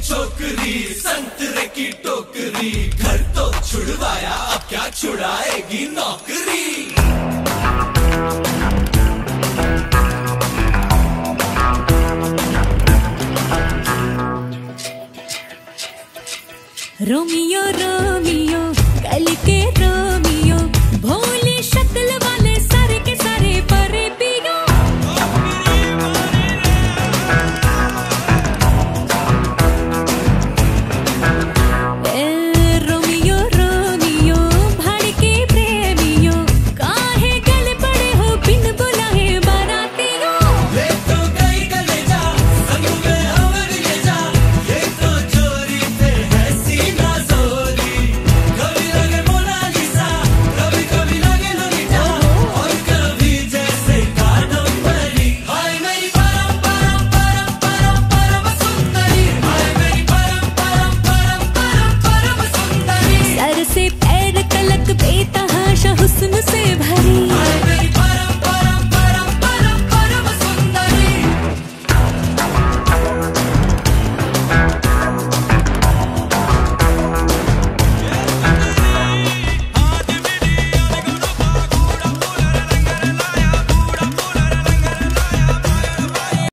छोकरी संतरे की टोकरी, घर तो छुड़वाया अब क्या छुड़ाएगी नौकरी। रोमियो रोमियो कल के रोमियो, भोली शक्ल